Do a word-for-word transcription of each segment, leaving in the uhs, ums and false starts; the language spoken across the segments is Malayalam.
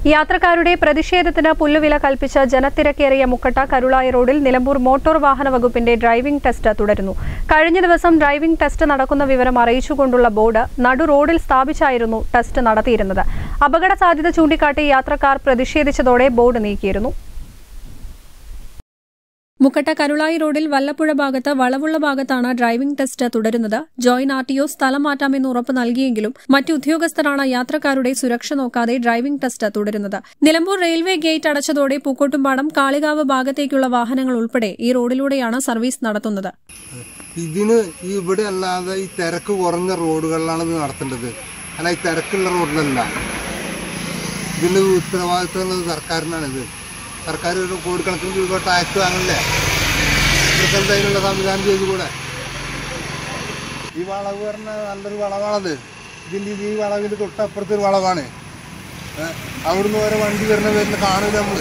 യാത്രക്കാരുടെ പ്രതിഷേധത്തിന് പുല്ലുവില കൽപ്പിച്ച ജനത്തിരക്കേറിയ മുക്കട്ട കരുളായി റോഡിൽ നിലമ്പൂർ മോട്ടോർ വാഹന വകുപ്പിന്റെ ഡ്രൈവിംഗ് ടെസ്റ്റ് തുടരുന്നു. കഴിഞ്ഞ ദിവസം ഡ്രൈവിംഗ് ടെസ്റ്റ് നടക്കുന്ന വിവരം അറിയിച്ചുകൊണ്ടുള്ള ബോർഡ് നടു റോഡിൽ സ്ഥാപിച്ചായിരുന്നു ടെസ്റ്റ് നടത്തിയിരുന്നത്. അപകട സാധ്യത ചൂണ്ടിക്കാട്ടി യാത്രക്കാർ പ്രതിഷേധിച്ചതോടെ ബോർഡ് നീക്കിയിരുന്നു. മുക്കട്ട കരുളായി റോഡിൽ വല്ലപ്പുഴ ഭാഗത്ത് വളവുള്ള ഭാഗത്താണ് ഡ്രൈവിംഗ് ടെസ്റ്റ് തുടരുന്നത്. ജോയിന്റ് ആർ ടി ഒ സ്ഥലം മാറ്റാമെന്ന് ഉറപ്പ് നൽകിയെങ്കിലും മറ്റു ഉദ്യോഗസ്ഥരാണ് യാത്രക്കാരുടെ സുരക്ഷ നോക്കാതെ ഡ്രൈവിംഗ് ടെസ്റ്റ് തുടരുന്നത്. നിലമ്പൂർ റെയിൽവേ ഗേറ്റ് അടച്ചതോടെ പൂക്കോട്ടുംപാടം കാളികാവ് ഭാഗത്തേക്കുള്ള വാഹനങ്ങൾ ഉൾപ്പെടെ ഈ റോഡിലൂടെയാണ് സർവീസ് നടത്തുന്നത്. ഇതിന് ഇവിടെ അല്ലാതെ ഈ തിരക്ക് കുറഞ്ഞ റോഡുകളിലാണ് ഇത് നടത്തേണ്ടത്, അല്ല ഈ തിരക്കുള്ള റോഡിലല്ല. ഇതിന് ഉത്തരവാദിത്തം സർക്കാരിനാണിത്. സർക്കാർ ഒരു കോടിക്കണക്കിന് രൂപ ടാക്സ് വാങ്ങണ്ടേ? ഇതൊക്കെ അതിനുള്ള സംവിധാനം ചെയ്തുകൂടെ? ഈ വളവ് പറഞ്ഞാൽ നല്ലൊരു വളവാണത്. ഇതിൻ്റെ ഈ വളവിൻ്റെ തൊട്ടപ്പുറത്തൊരു വളവാണ്. അവിടുന്ന് വരെ വണ്ടി വരുന്ന വരുന്ന കാണില്ല നമ്മൾ.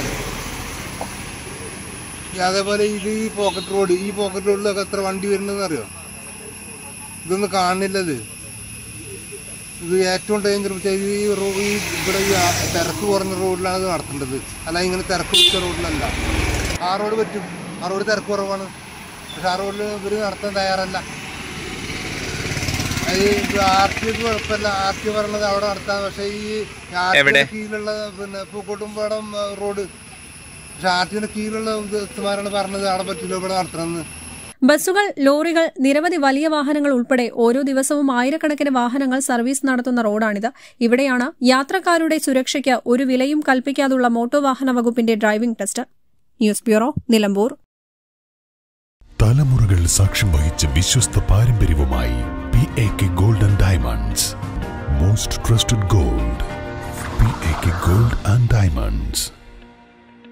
അതേപോലെ ഇത് ഈ പോക്കറ്റ് റോഡ്, ഈ പോക്കറ്റ് റോഡിലൊക്കെ എത്ര വണ്ടി വരുന്നതെന്ന് അറിയോ? ഇതൊന്നും കാണില്ലത്. ഇത് ഏറ്റവും ഡേഞ്ചർ ഈ ഈ ഇവിടെ ഈ തിരക്ക് കുറഞ്ഞ റോഡിലാണ് ഇത് നടത്തേണ്ടത്, അല്ല ഇങ്ങനെ തിരക്ക് പിടിച്ച റോഡിലല്ല. ആ റോഡ് പറ്റും, ആ റോഡ് തിരക്ക് കുറവാണ്, പക്ഷെ ആ റോഡിൽ ഇവർ നടത്താൻ തയ്യാറല്ല. അത് ആർ ടി ഒക്ക് കുഴപ്പമില്ല, ആർ ടി ഒ പറയണത് അവിടെ നടത്താൻ. പക്ഷേ ഈ ആർ ടി ഒ കീഴിലുള്ള പിന്നെ പൂക്കോട്ടുംപാടം റോഡ്, പക്ഷെ ആർ ടി ഒയുടെ കീഴിലുള്ള ഉദ്യോഗസ്ഥന്മാരാണ് പറഞ്ഞത് അവിടെ പറ്റില്ല ഇവിടെ നടത്തണമെന്ന്. ബസ്സുകൾ, ലോറികൾ, നിരവധി വലിയ വാഹനങ്ങൾ ഉൾപ്പെടെ ഓരോ ദിവസവും ആയിരക്കണക്കിന് വാഹനങ്ങൾ സർവീസ് നടത്തുന്ന റോഡാണിത്. ഇവിടെയാണ് യാത്രക്കാരുടെ സുരക്ഷയ്ക്ക് ഒരു വിലയും കൽപ്പിക്കാതുള്ള മോട്ടോർ വാഹന വകുപ്പിന്റെ driving test. News bureau, Nilambur. തലമുറകൾ സാക്ഷ്യം വഹിച്ച വിശ്വസ്ത പാരമ്പര്യവുമായി P A K gold and diamonds. Most trusted gold, P A K gold and diamonds.